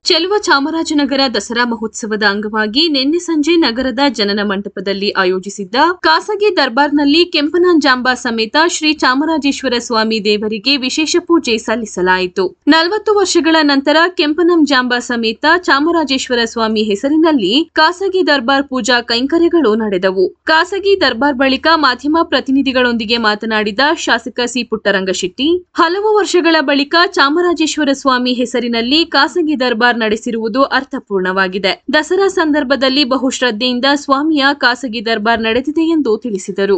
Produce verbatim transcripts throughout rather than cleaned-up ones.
ಚೆಲುವ ಚಾಮರಾಜನಗರ ದಸರಾ ಮಹೋತ್ಸವದ ಅಂಗವಾಗಿ ನಿನ್ನೆ ಸಂಜೆ ನಗರದ ಜನನ ಮಂಟಪದಲ್ಲಿ ಆಯೋಜಿಸಿದ್ದ ಖಾಸಗಿ ದರ್ಬಾರ್ನಲ್ಲಿ ಕೆಂಪನಂಜಾಂಬ ಸಮೇತ ಶ್ರೀ ಚಾಮರಾಜೇಶ್ವರ ಸ್ವಾಮಿ ದೇವರಿಗೆ ವಿಶೇಷ ಪೂಜೆ ಸಲ್ಲಿಸಲಾಯಿತು. ನಲವತ್ತು ವರ್ಷಗಳ ನಂತರ ಕೆಂಪನಂಜಾಂಬ ಸಮೇತ ಚಾಮರಾಜೇಶ್ವರ ಸ್ವಾಮಿ ಹೆಸರಿನಲ್ಲಿ ಖಾಸಗಿ ದರ್ಬಾರ್ ಪೂಜಾ ಕೈಂಕರ್ಯಗಳು ನಡೆದವು. ಖಾಸಗಿ ದರ್ಬಾರ್ ಬಳಿಕ ಮಾಧ್ಯಮ ಪ್ರತಿನಿಧಿಗಳೊಂದಿಗೆ ಮಾತನಾಡಿದ ಶಾಸಕ ಸಿ ಪುಟ್ಟರಂಗಶೆಟ್ಟಿ, ಹಲವು ವರ್ಷಗಳ ಬಳಿಕ ಚಾಮರಾಜೇಶ್ವರ ಸ್ವಾಮಿ ಹೆಸರಿನಲ್ಲಿ ಖಾಸಗಿ ದರ್ಬಾರ್ ನಡೆಸಿರುವುದು ಅರ್ಥಪೂರ್ಣವಾಗಿದೆ. ದಸರಾ ಸಂದರ್ಭದಲ್ಲಿ ಬಹು ಶ್ರದ್ಧೆಯಿಂದ ಸ್ವಾಮಿಯ ಖಾಸಗಿ ದರ್ಬಾರ್ ನಡೆದಿದೆ ಎಂದು ತಿಳಿಸಿದರು.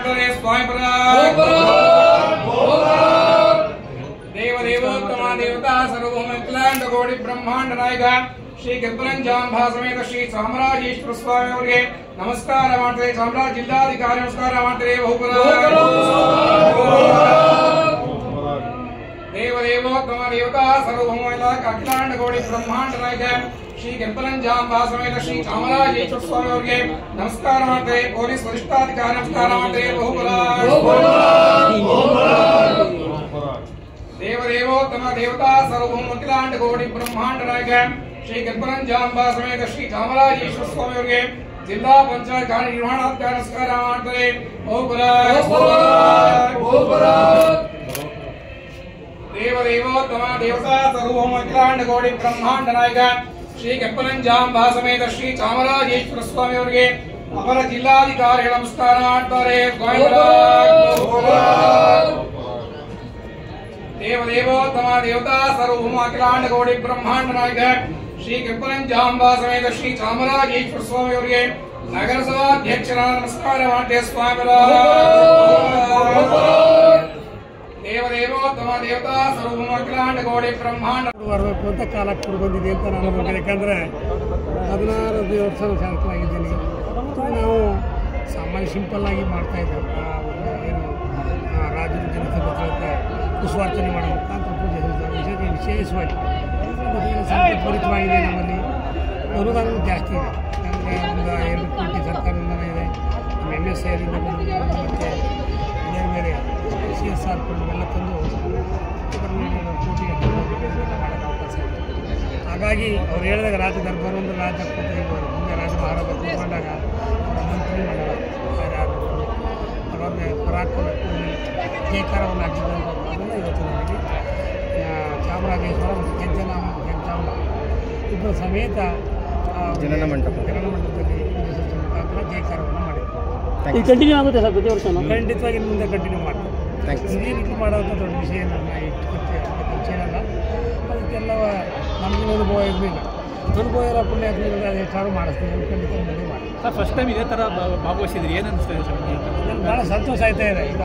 ಶ್ರೀ ಕೆಂಪನಂಜಾಂಬ ಸಮೇತ ಶ್ರೀ ಚಾಮರಾಜೇಶ್ವರ ಸ್ವಾಮಿ ಅವರಿಗೆ ನಮಸ್ಕಾರ ಮಾಡ್ತಾರೆ. ಚಾಮರಾಜ ಜಿಲ್ಲಾಧಿಕಾರಿ ನಮಸ್ಕಾರ ಮಾಡ್ತಾರೆ. ದೇವದೇವೋತ್ತಮ ದೇವತಾ ಸರ್ವಭೌಮ ಅಖಿಲಾಂಡ ಗೌಡಿ ಬ್ರಹ್ಮಾಂಡ ನಾಯಕ ಶ್ರೀ ಕೆಂಪನಂಜಾಂಬ ಸಮೇತ ಶ್ರೀ ಚಾಮರಾಜೇಶ್ವರ ಸ್ವಾಮಿ ಅವರಿಗೆ ನಮಸ್ಕಾರ ಮಾಡ್ತಾರೆ. ಪೊಲೀಸ್ ವರಿಷ್ಠಾಧಿಕಾರಿ ನಮಸ್ಕಾರ ಮಾಡ್ತಾರೆ. ದೇವದೇವೋತ್ತಮ ದೇವತಾ ಸರ್ವಭೌಮ ಅಖಿಲಾಂಡ ಗೌಡಿ ಬ್ರಹ್ಮಾಂಡ ನಾಯಕ ಶ್ರೀ ಕೆಂಪನಂಜಾಂಬ ಸಮೇತ ಶ್ರೀ ಚಾಮರಾಜೇಶ್ವರ ಸ್ವಾಮಿ ಅವರಿಗೆ ಜಿಲ್ಲಾ ಪಂಚಾಯತ್ ಕಾರ್ಯನಿರ್ವಹಣಾಧಿಕಾರಿ ನಮಸ್ಕಾರ ಮಾಡ್ತಾರೆ. ದೇವದೇವೋತ್ತಮ ದೇವತಾ ಸರ್ವಭೌಮ ಅಖಿಲಾಂಡ ಗೌಡಿ ಬ್ರಹ್ಮಾಂಡ ನಾಯಕ ಶ್ರೀ ಕೆಂಪನಂಜಾಂಬ ಸಮೇತ ಶ್ರೀ ಚಾಮರಾಜೇಶ್ವರ ಸ್ವಾಮಿ ಅವರಿಗೆ ಅಪರ ಜಿಲ್ಲಾಧಿಕಾರಿಗಳು ನಮಸ್ಕಾರ ಮಾಡ್ತಾರೆ. ದೇವದೇವೋತ್ತಮ ದೇವತಾ ಸರ್ವಭೌಮ ಅಖಿಲಾಂಡ ಗೌಡಿ ಬ್ರಹ್ಮಾಂಡ ನಾಯಕ ಶ್ರೀ ಕೆಂಪನಂಜಾಂಬ ಸಮೇತ ಶ್ರೀ ಚಾಮರಾಜೇಶ್ವರ ಸ್ವಾಮಿ ಅವರಿಗೆ ನಗರಸಭಾಧ್ಯಕ್ಷರಾದ ನಮಸ್ಕಾರ ಮಾಡ್ತೇವೆ. ಸ್ವಾಮಿ ದೇವದೇವೋತ್ತಮ ದೇವತಾ ಸರ್ವಭೌಮ ಅಖಿಲಾಂಡ ಗೌಡಿ ಬ್ರಹ್ಮಾಂಡ ಬರಬೇಕು ಅಂತ ಕಾಲಕ್ಕೆ ಕೂಡ ಬಂದಿದೆ ಅಂತ ನಾನು ಅನ್ಬೇಕು. ಯಾಕಂದರೆ ಹದಿನಾರು ವರ್ಷ ಶಾಸಕರಾಗಿದ್ದೀನಿ. ನಾವು ಸಾಮಾನ್ಯ ಸಿಂಪಲ್ ಆಗಿ ಮಾಡ್ತಾ ಇದ್ದೇವೆ. ಏನು ರಾಜ್ಯದ ಜನತೆ ಪುಷ್ಪಾರ್ಚನೆ ಮಾಡೋ ಮುಖಾಂತರ ಪೂಜೆ ವಿಶೇಷ ವಿಶೇಷವಾಗಿ ಸಂಪತ್ಪೂರಿತವಾಗಿದೆ. ನಮ್ಮಲ್ಲಿ ಅನುದಾನ ಜಾಸ್ತಿ ಇದೆ. ಯಾಕಂದರೆ ಒಂದು ಎರಡು ಕೋಟಿ ಸರ್ಕಾರದಿಂದ ಇದೆ. ನಮ್ಮ ಎಮ್ ಎಸ್ ಐರಿಂದ ಮತ್ತು ಬೇರೆ ಬೇರೆ ಸಿ ಎಸ್ ಆರ್ ಎಲ್ಲ ತಂದು ಕೋಟಿ ಮಾಡೋಕ್ಕೆ ಅವಕಾಶ ಇದೆ. ಹಾಗಾಗಿ ಅವ್ರು ಹೇಳಿದಾಗ ರಾಜ್ಯ ದರ್ಬಾರ್ ಒಂದು ರಾಜ್ಯ ಕೂತಿದ್ದಾರೆ. ಮುಂದೆ ರಾಜ್ಯ ಮಹಾರಾಜ ಕೂತ್ಕೊಂಡಾಗ ಅವರ ಮಂತ್ರಿ ಮಾಡಲ್ಲ ಯಾರು ಅವ್ರಿಗೆ ಪರಾಕ್ರಮ ಜಯಕಾರವನ್ನು ಹಾಕಿದಂಥ ಅದನ್ನು ಇವತ್ತು ನಮಗೆ ಚಾಮರಾಜೇಶ್ವರ ಮತ್ತು ಕೆಂಚನಾಮ ಕೆಂಚಾಂಬ ಇಬ್ಬರು ಸಮೇತ ಜನನ ಮಂಟಪ ಜನನ ಮಂಟಪದಲ್ಲಿ ಮುಖಾಂತರ ಜಯಕಾರವನ್ನು ಮಾಡಿದ್ದಾರೆ. ಇದು ಕಂಟಿನ್ಯೂ ಆಗುತ್ತೆ ಸರ್ ಪ್ರತಿ ವರ್ಷ? ಖಂಡಿತವಾಗಿ ಮುಂದೆ ಕಂಟಿನ್ಯೂ ಮಾಡ್ತಾರೆ. ಇದೇ ರೀತಿ ಮಾಡೋಂಥ ದೊಡ್ಡ ವಿಷಯ ನನ್ನ ಇಟ್ಕೊತ್ತೆ ವಿಷಯನಲ್ಲ. ಅದಕ್ಕೆಲ್ಲ ನಮಗೂ ಅನುಭವ ಇರಲಿಲ್ಲ. ಅನುಭವ ಇರೋ ಪುಣ್ಯ ಆಗ್ಲಿಲ್ಲ. ಅದು ಹೆಚ್ಚಾರು ಮಾಡಿಸ್ತೀವಿ. ಖಂಡಿತ ಮುಂದೆ ಮಾಡಿ. ಸರ್ ಫಸ್ಟ್ ಟೈಮ್ ಇದೇ ಥರ ಭಾಗವಹಿಸಿದ್ರಿ, ಏನು ಅನಿಸ್ತದೆ ಸರ್? ಭಾಳ ಸಂತೋಷ ಆಯ್ತಾ ಇದೆ.